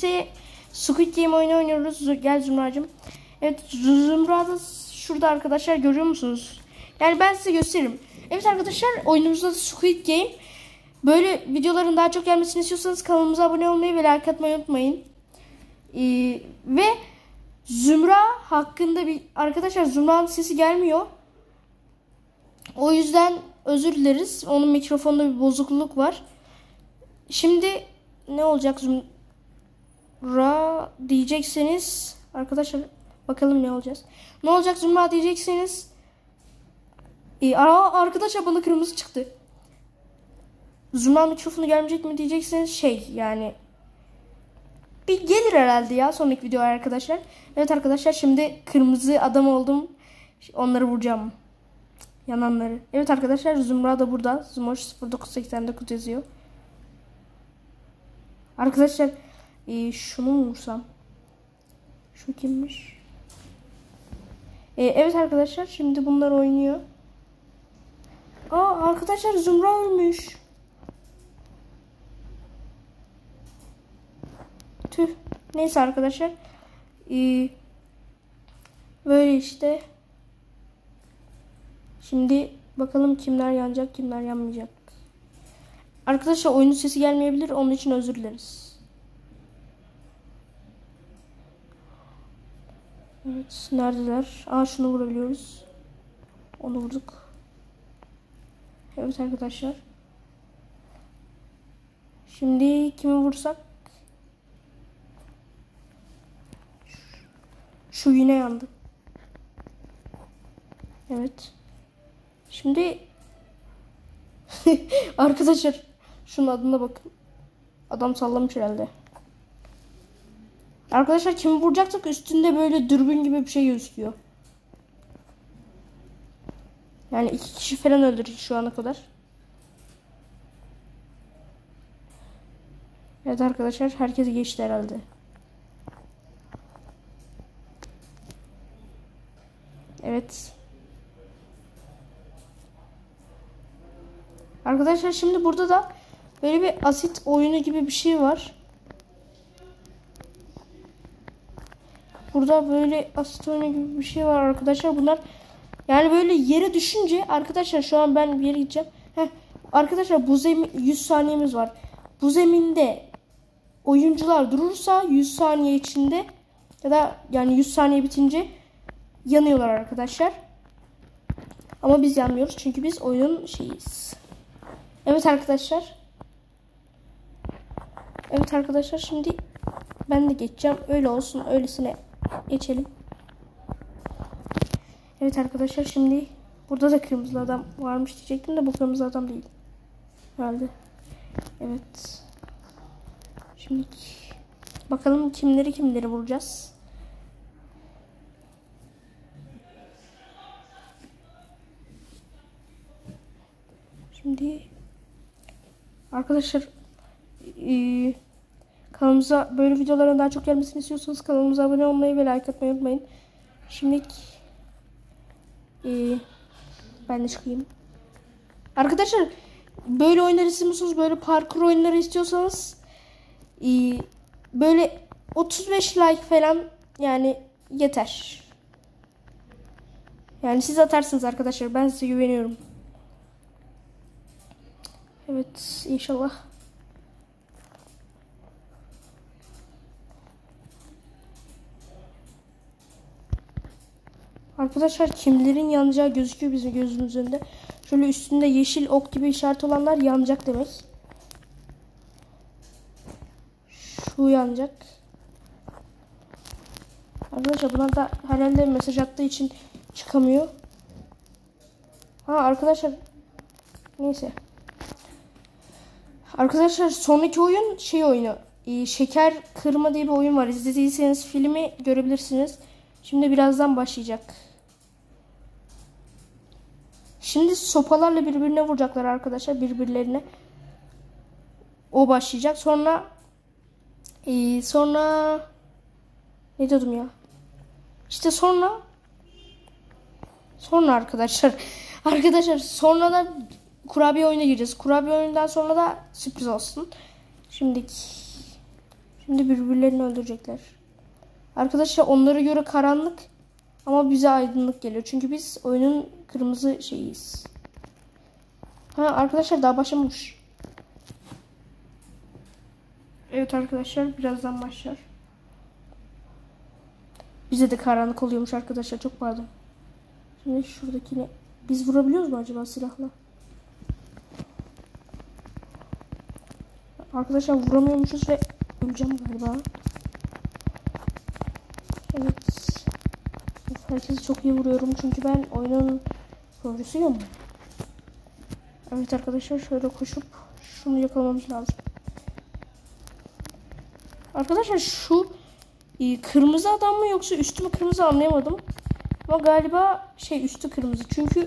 birlikte Squid Game oyunu oynuyoruz. Gel Zümra'cığım. Evet, Zümra da şurada arkadaşlar, görüyor musunuz? Yani ben size gösteririm. Evet arkadaşlar, oyunumuzda da Squid Game. Böyle videoların daha çok gelmesini istiyorsanız kanalımıza abone olmayı ve like atmayı unutmayın. Ve Zümra hakkında arkadaşlar, Zümra'nın sesi gelmiyor. O yüzden özür dileriz. Onun mikrofonda bir bozukluk var. Şimdi ne olacak Zümra diyecekseniz arkadaşlar, bakalım ne olacağız. Ne olacak Zümra diyecekseniz arkadaşlar bana kırmızı çıktı. Zümra mikrofonu gelmeyecek mi diyecekseniz yani bir gelir herhalde ya sonraki video arkadaşlar. Evet arkadaşlar, şimdi kırmızı adam oldum. Onları vuracağım. Yananları. Evet arkadaşlar, Zümra da burada. Zümoş 0989 yazıyor. Arkadaşlar şunu mu vursam? Şu kimmiş? Evet arkadaşlar, şimdi bunlar oynuyor. Arkadaşlar Zümra ölmüş. Tüh. Neyse arkadaşlar. Böyle işte. Şimdi bakalım kimler yanacak, kimler yanmayacak. Arkadaşlar oyunun sesi gelmeyebilir. Onun için özür dileriz. Evet, neredeler? Şunu vurabiliyoruz. Onu vurduk. Evet arkadaşlar. Şimdi kimi vursak? Şu yine yandı. Evet. Şimdi arkadaşlar şunun adına bakın. Adam sallamış herhalde. Arkadaşlar kimi vuracaksak üstünde böyle dürbün gibi bir şey gözüküyor. Yani 2 kişi falan öldürdük şu ana kadar. Evet arkadaşlar, herkes geçti herhalde. Evet. Arkadaşlar şimdi burada da böyle bir asit oyunu gibi bir şey var. Burada böyle asit oyunu gibi bir şey var arkadaşlar. Bunlar yani böyle yere düşünce arkadaşlar, şu an ben bir yere gideceğim. Arkadaşlar bu zemin 100 saniyemiz var. Bu zeminde oyuncular durursa 100 saniye içinde ya da yani 100 saniye bitince yanıyorlar arkadaşlar. Ama biz yanmıyoruz çünkü biz oyunun şeyiz. Evet arkadaşlar. Evet arkadaşlar, şimdi ben de geçeceğim. Öyle olsun, öylesine geçelim. Evet arkadaşlar, şimdi burada da kırmızı adam varmış diyecektim de bu kırmızı adam değil herhalde. Evet. Şimdi bakalım kimleri vuracağız. Şimdi arkadaşlar kanalımıza böyle videoların daha çok gelmesini istiyorsanız kanalımıza abone olmayı ve like atmayı unutmayın. Şimdi ben de çıkayım. Arkadaşlar böyle oyunlar istiyorsanız, böyle parkur oyunları istiyorsanız böyle 35 like falan yani yeter. Yani siz atarsınız arkadaşlar, ben size güveniyorum. Evet, inşallah. Arkadaşlar kimlerin yanacağı gözüküyor bizim gözümüzün önünde. Şöyle üstünde yeşil ok gibi işaret olanlar yanacak demek. Şu yanacak. Arkadaşlar bunlar da herhalde mesaj attığı için çıkamıyor. Arkadaşlar neyse. Arkadaşlar sonraki oyun oyunu. Şeker kırma diye bir oyun var. İzlediyseniz filmi görebilirsiniz. Şimdi birazdan başlayacak. Şimdi sopalarla birbirine vuracaklar arkadaşlar, birbirlerine. O başlayacak. Sonra ne diyordum ya? İşte sonra arkadaşlar sonra da kurabiye oyuna gireceğiz. Kurabiye oyundan sonra da sürpriz olsun. Şimdi Şimdi birbirlerini öldürecekler. Arkadaşlar onlara göre karanlık ama bize aydınlık geliyor. Çünkü biz oyunun kırmızı şeyiyiz. Ha arkadaşlar daha başlamış. Evet arkadaşlar birazdan başlar. Bize de karanlık oluyormuş arkadaşlar. Çok pardon. Şimdi şuradakini biz vurabiliyoruz mu acaba silahla? Arkadaşlar vuramıyormuşuz ve öleceğim galiba. Evet. Herkesi çok iyi vuruyorum çünkü ben oyunun kurucusuyum. Evet arkadaşlar şöyle koşup şunu yakalamamız lazım. Arkadaşlar şu kırmızı adam mı yoksa üstü mü kırmızı anlayamadım. Ama galiba üstü kırmızı. Çünkü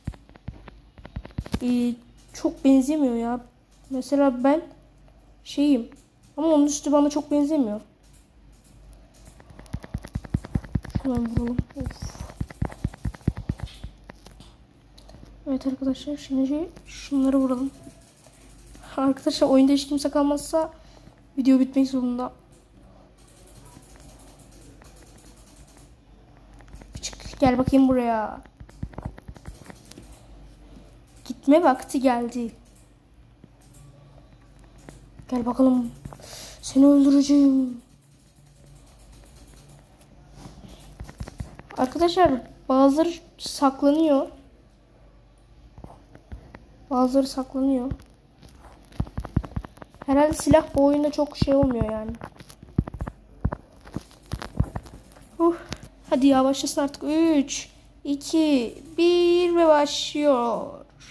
çok benzemiyor ya. Mesela ben şeyim ama onun üstü bana çok benzemiyor. Şuradan vuralım. Of. Evet arkadaşlar şimdi şunları vuralım. Arkadaşlar oyunda hiç kimse kalmazsa video bitmek zorunda. Küçük gel bakayım buraya. Gitme vakti geldi. Gel bakalım. Seni öldüreceğim. Arkadaşlar bazıları saklanıyor. Bazıları saklanıyor. Herhalde silah bu oyunda çok olmuyor yani. Hadi ya başlasın artık. 3, 2, 1 ve başlıyor.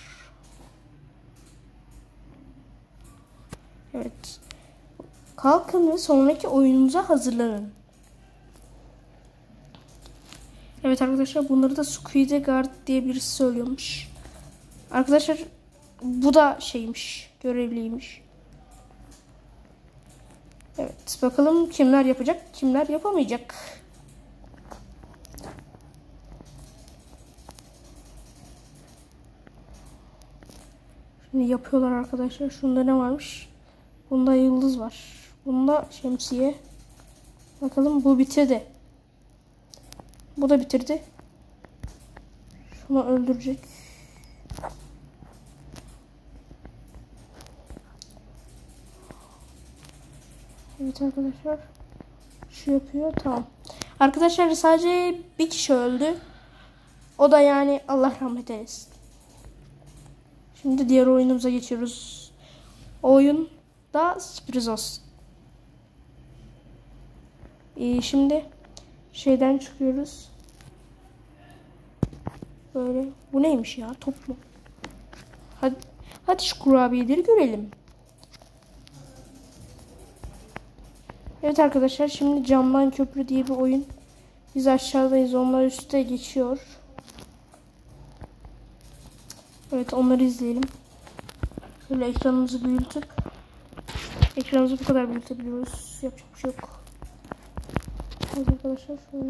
Evet. Kalkın ve sonraki oyunumuza hazırlanın. Evet arkadaşlar bunları da Squid Guard diye birisi söylüyormuş. Arkadaşlar bu da görevliymiş. Evet bakalım kimler yapacak, kimler yapamayacak. Şimdi yapıyorlar arkadaşlar. Şunda ne varmış? Bunda yıldız var. Bunda şemsiye. Bakalım bu bitirdi. Bu da bitirdi. Şunu öldürecek. Evet arkadaşlar. Şu yapıyor. Tamam. Arkadaşlar sadece bir kişi öldü. O da yani Allah rahmet eylesin. Şimdi diğer oyunumuza geçiyoruz. O oyun da sürpriz olsun. Şimdi şeyden çıkıyoruz. Böyle. Bu neymiş ya? Top mu? Hadi şu kurabiyeleri görelim. Evet arkadaşlar şimdi camdan köprü diye bir oyun. Biz aşağıdayız. Onlar üstte geçiyor. Evet onları izleyelim. Şöyle ekranımızı büyütüp ekranımızı bu kadar büyütebiliyoruz. Yapacak bir şey yok. Evet arkadaşlar şöyle.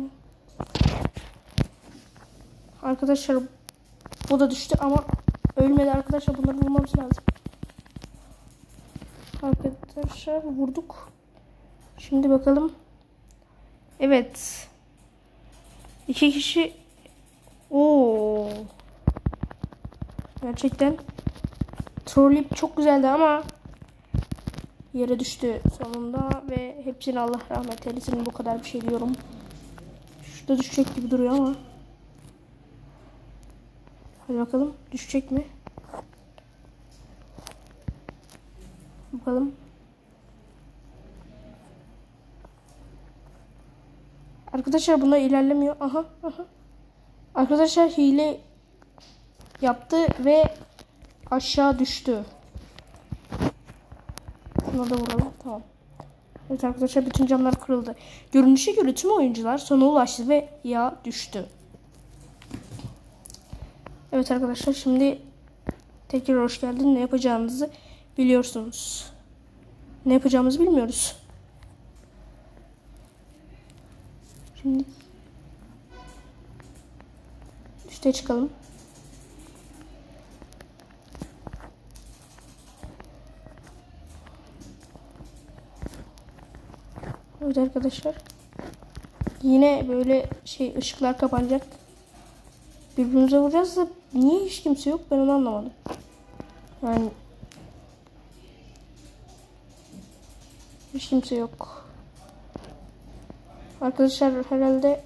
Arkadaşlar bu da düştü ama ölmedi arkadaşlar. Bunları vurmamız lazım. Arkadaşlar vurduk. Şimdi bakalım. Evet. 2 kişi. Oo. Gerçekten trolleyip çok güzeldi ama yere düştü sonunda ve hepsine Allah rahmet eylesin. Bu kadar bir şey diyorum. Şurada düşecek gibi duruyor ama. Hadi bakalım düşecek mi? Bakalım. Arkadaşlar bunlar ilerlemiyor. Aha. Arkadaşlar hile yaptı ve aşağı düştü. Şuna da vuralım. Tamam. Evet arkadaşlar bütün camlar kırıldı. Görünüşe göre tüm oyuncular sona ulaştı ve ya düştü. Evet arkadaşlar şimdi tekrar hoş geldin. Ne yapacağınızı biliyorsunuz. Ne yapacağımızı bilmiyoruz. Şimdi üste çıkalım. Evet arkadaşlar. Yine böyle ışıklar kapanacak. Birbirimize vuracağız da niye hiç kimse yok, ben onu anlamadım. Yani hiç kimse yok. Arkadaşlar herhalde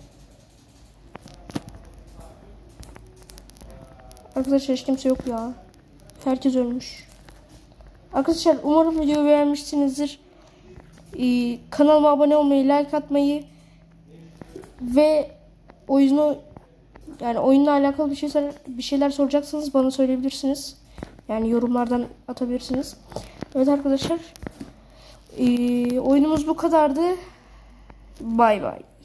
hiç kimse yok ya. Herkes ölmüş. Arkadaşlar umarım videoyu beğenmişsinizdir. Kanalıma abone olmayı, like atmayı ve oyunla alakalı bir şeyler soracaksanız bana söyleyebilirsiniz. Yani yorumlardan atabilirsiniz. Evet arkadaşlar. Oyunumuz bu kadardı. Bay bay.